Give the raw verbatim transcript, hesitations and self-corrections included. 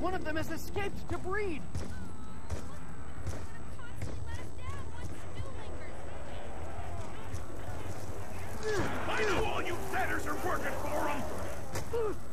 One of them has escaped to breed. I know all you fatters are working for them!